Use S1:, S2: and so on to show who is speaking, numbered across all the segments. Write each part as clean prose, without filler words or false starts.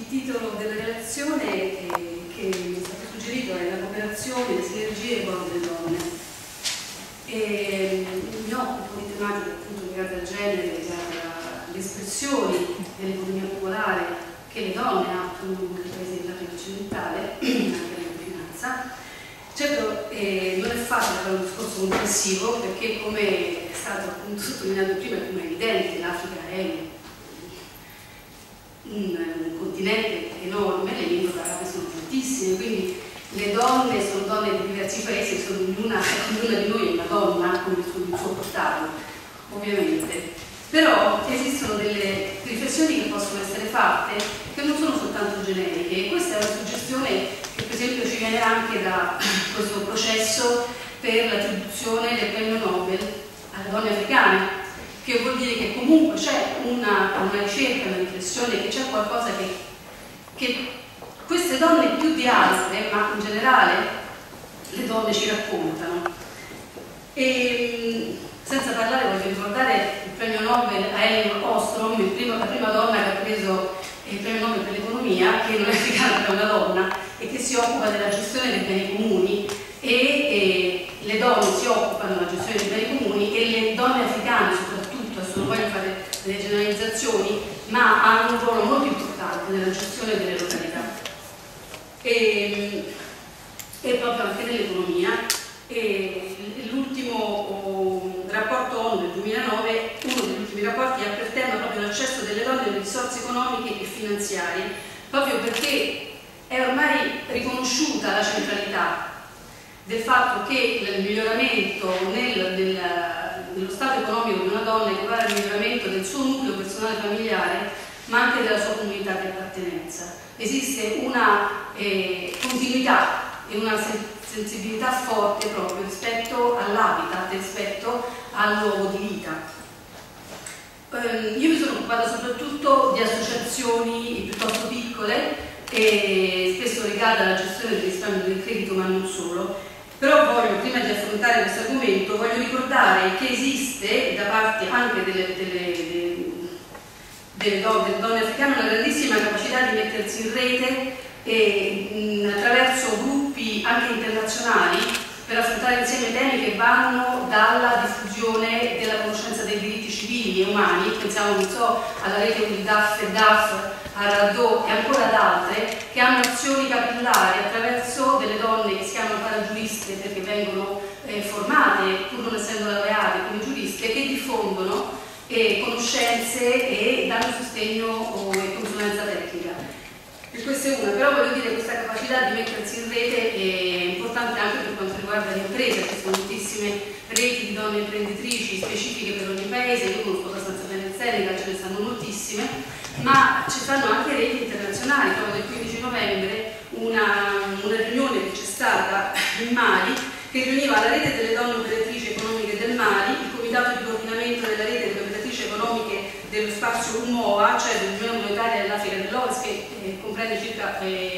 S1: titolo della relazione che mi è stato suggerito è la cooperazione, le sinergie e il ruolo delle donne. Mi occupo di tematiche appunto legate al genere, legate alle espressioni dell'economia popolare che le donne attuano in molti paesi dell'Africa occidentale, anche nella finanza. Certo, non è facile fare un discorso complessivo perché, come è stato appunto sottolineato prima, come è evidente, l'Africa è un continente enorme, le lingue parlate sono tantissime, quindi le donne sono donne di diversi paesi, sono ognuna di noi è una donna con il suo portato, ovviamente. Però esistono delle riflessioni che possono essere fatte che non sono soltanto generiche, e questa è una suggestione che per esempio ci viene anche da questo processo per l'attribuzione del premio Nobel alle donne africane, che vuol dire che comunque c'è una ricerca, una riflessione, che c'è qualcosa che queste donne più di altre, ma in generale le donne ci raccontano. E senza parlare, voglio ricordare il premio Nobel a Elinor Ostrom, la prima donna che ha preso il premio Nobel per l'economia, che non è africana ma è una donna e che si occupa della gestione dei beni comuni, e le donne si occupano della gestione dei beni comuni e le donne africane soprattutto, adesso non voglio fare delle generalizzazioni, ma hanno un ruolo molto importante nella gestione delle località e proprio anche nell'economia. L'ultimo rapporto ONU del 2009, uno degli ultimi rapporti, ha per tema proprio l'accesso delle donne alle risorse economiche e finanziarie, proprio perché è ormai riconosciuta la centralità del fatto che il miglioramento dello stato economico di una donna equivale al miglioramento del suo nucleo personale familiare, ma anche della sua comunità di appartenenza. Esiste una continuità e una sensibilità forte proprio rispetto all'habitat, rispetto al luogo di vita. Io mi sono occupata soprattutto di associazioni piuttosto piccole e spesso legate alla gestione del risparmio del credito, ma non solo. Però voglio, prima di affrontare questo argomento, voglio ricordare che esiste da parte anche delle donne africane una grandissima capacità di mettersi in rete attraverso gruppi anche internazionali per affrontare insieme temi che vanno dalla diffusione della conoscenza dei diritti civili e umani, pensiamo non so, alla rete UNIDAF e DAF, a RADDO e ancora ad altre, che hanno azioni capillari attraverso delle donne che si chiamano paragiuriste perché vengono formate, pur non essendo laureate come giuriste, che diffondono conoscenze e danno sostegno e consulenza tecnica. E questa è una, però voglio dire, questa capacità di mettersi in rete è importante anche per quanto riguarda le imprese, ci sono moltissime reti di donne imprenditrici specifiche per ogni paese, io conosco abbastanza bene il Senegal, ce ne stanno moltissime, ma ci stanno anche reti internazionali. Proprio del 15 novembre una riunione che c'è stata in Mali, che riuniva la rete delle donne operatrici economiche del Mali, il comitato di coordinamento della rete delle operatrici economiche dello spazio UMOA, cioè dell'Unione Monetaria dell'Africa dell'Ovest, che comprende circa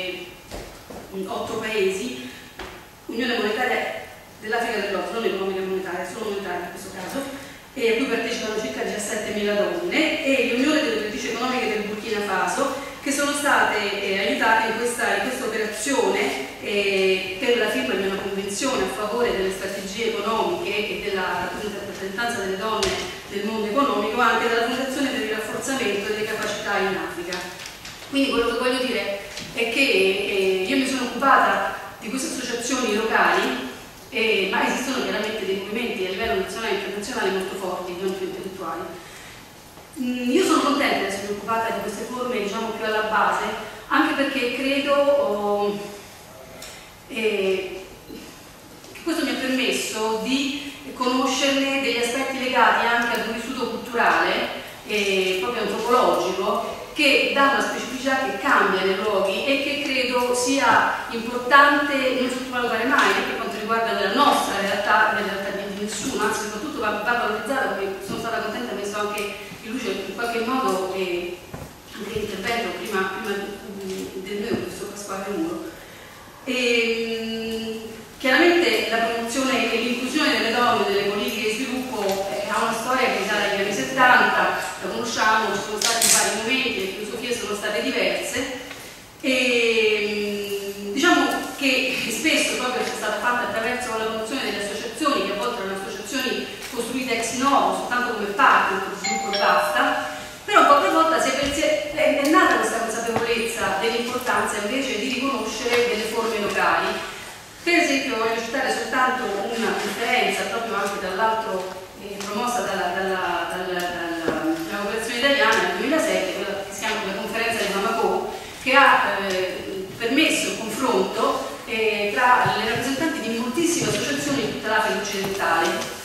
S1: 8 paesi, Unione Monetaria dell'Africa dell'Ovest, non economica e monetaria, solo monetaria in questo caso, e a cui partecipano circa 17.000 donne, e l'Unione delle operatrici economiche del Burkina Faso, che sono state aiutate in questa operazione per la firma di una convenzione a favore delle strategie economiche e della rappresentanza delle donne nel mondo economico, anche dalla Fondazione per il rafforzamento delle capacità in Africa. Quindi quello che voglio dire è che io mi sono occupata di queste associazioni locali, ma esistono chiaramente dei movimenti a livello nazionale e internazionale molto forti, non più intellettuali. Io sono contenta di essere occupata di queste forme, diciamo, più alla base, anche perché credo che questo mi ha permesso di conoscerne degli aspetti legati anche ad un vissuto culturale e proprio antropologico, che dà una specificità che cambia nei luoghi e che credo sia importante non sottovalutare mai, anche per quanto riguarda la nostra realtà, la realtà di nessuno, anzi soprattutto va valorizzata, come sono stata contenta, messo anche in luce in qualche modo anche l'intervento prima del mio professor Pasquale Muro. Chiaramente la promozione e l'inclusione delle donne nelle politiche di sviluppo ha una storia che risale agli anni 70, la conosciamo, ci sono stati vari momenti, le filosofie sono state diverse, E diciamo che spesso proprio è stata fatta attraverso la promozione delle associazioni, che a volte erano associazioni costruite ex novo, soltanto come partner di sviluppo e basta, però poca volta è nata questa consapevolezza dell'importanza invece di riconoscere delle forme locali. Per esempio voglio citare soltanto una conferenza proprio anche dall'altro promossa dalla cooperazione italiana nel 2007, quella che si chiama la conferenza di Bamako, che ha permesso il confronto tra le rappresentanti di moltissime associazioni di tutta l'Africa occidentale,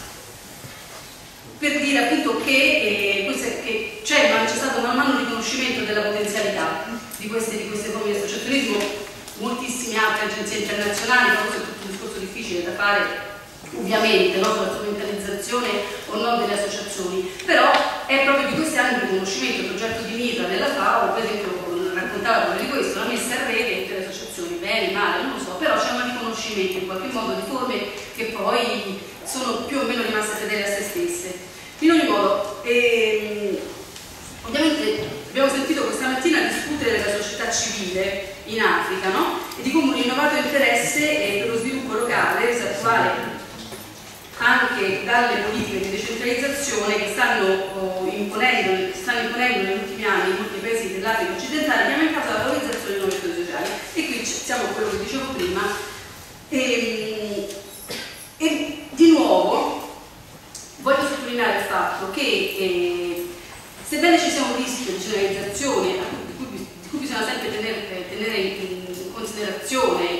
S1: per dire appunto che c'è stato man mano un riconoscimento della potenzialità di queste forme di associazionismo. Moltissime altre agenzie internazionali, forse è tutto un discorso difficile da fare ovviamente, no, sulla strumentalizzazione o no delle associazioni, però è proprio di questi anni un riconoscimento. Il progetto di Mitra della FAO, per esempio, raccontava proprio di questo, la messa a rete delle associazioni, bene, male, non lo so, però c'è un riconoscimento in qualche modo di forme che poi sono più o meno rimaste fedeli a se stesse. In ogni modo, ovviamente abbiamo sentito questa mattina discutere della società civile in Africa, no? E di come un rinnovato interesse per lo sviluppo locale, reso attuale anche dalle politiche di decentralizzazione che stanno imponendo negli ultimi anni in molti paesi dell'Africa occidentale, chiama in causa la valorizzazione dei nuovi studi sociali. E qui siamo a quello che dicevo prima. E di nuovo voglio sottolineare il fatto che sebbene ci sia un rischio di generalizzazione di cui bisogna sempre tenere in considerazione,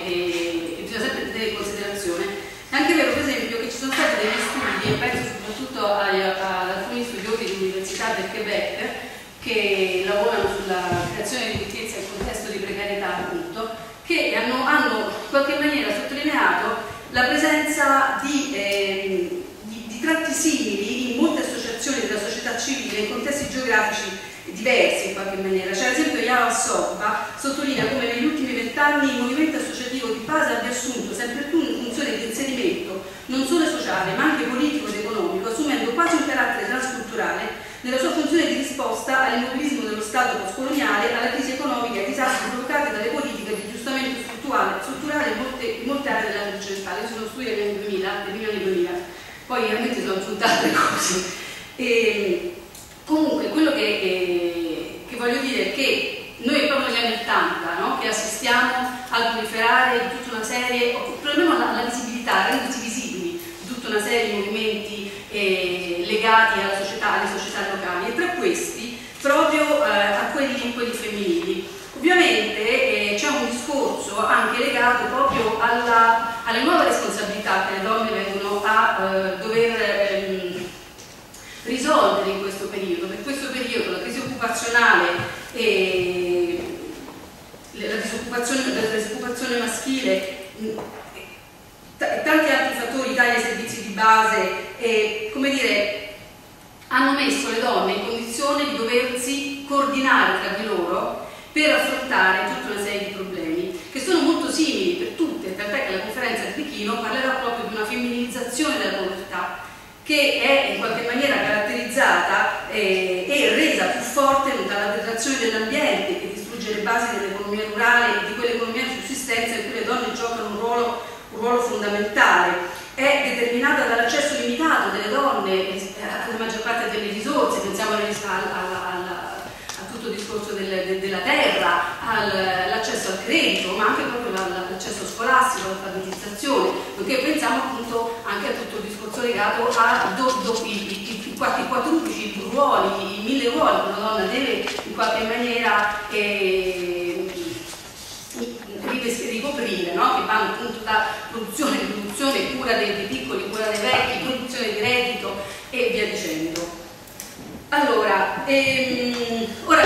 S1: è anche vero per esempio che ci sono stati degli studi, e penso soprattutto ad alcuni studiosi dell'Università del Quebec che lavorano sulla creazione di ricchezza in contesto di precarietà, appunto, che hanno in qualche maniera sottolineato la presenza di tratti simili in molte associazioni della società civile in contesti geografici diversi in qualche maniera. Cioè, ad esempio, Yao Assoba sottolinea come negli ultimi 20 anni il movimento associativo di base abbia assunto sempre più una funzione di inserimento non solo sociale ma anche politico ed economico, assumendo quasi un carattere transculturale nella sua funzione di risposta all'immobilismo dello Stato postcoloniale, alla crisi economica e ai disastri provocati dalle politiche di aggiustamento strutturale in molte aree dell'Africa occidentale. Io sono studi degli anni 2000, degli anni 2000. Poi ovviamente sono aggiuntate cose. Comunque quello che voglio dire è che noi proprio negli anni 80, no, che assistiamo al proliferare di tutta una serie, o perlomeno alla visibilità, rendersi visibili di tutta una serie di movimenti legati alle società locali, e tra questi proprio a quelli femminili. Ovviamente c'è un discorso anche legato proprio alle nuove responsabilità che le donne vengono a dover risolvere in questo periodo. Per questo periodo la crisi occupazionale e la disoccupazione maschile e tanti altri fattori, tagli ai servizi di base, come dire, hanno messo le donne in condizione di doversi coordinare tra di loro per affrontare tutta una serie di problemi che sono molto simili per tutte, tant'è che la conferenza di Pechino parlerà proprio di una femminilizzazione della povertà che è in qualche maniera caratterizzata e resa più forte dalla degradazione dell'ambiente che distrugge le basi dell'economia rurale e di quell'economia di sussistenza in cui le donne giocano un ruolo fondamentale. È determinata dall'accesso limitato delle donne alla maggior parte delle risorse, pensiamo a tutto il discorso della terra, all'accesso al credito, ma anche proprio all'accesso scolastico, all'alfabetizzazione, perché pensiamo appunto anche a tutto il discorso legato ai quadruplici ruoli, i 1000 ruoli che una donna deve in qualche maniera ricoprire, no? Che vanno appunto da produzione, cura dei piccoli, cura dei vecchi, produzione di reddito e via dicendo. Allora, ora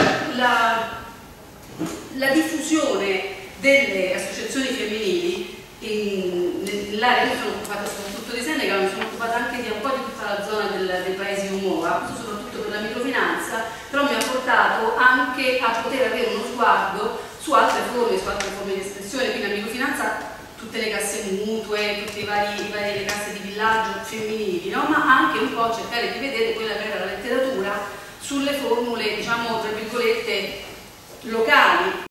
S1: la diffusione delle associazioni femminili nell'area, io sono occupata soprattutto di Senegal, mi sono occupata anche di un po' di tutta la zona dei paesi Umoa, questo soprattutto per la microfinanza, però mi ha portato anche a poter avere uno sguardo su altre forme di espressione, quindi la microfinanza, tutte le casse mutue, tutte le varie casse di villaggio femminili, no? Ma anche un po' cercare di vedere quella che era la letteratura sulle formule, diciamo, tra virgolette, locali.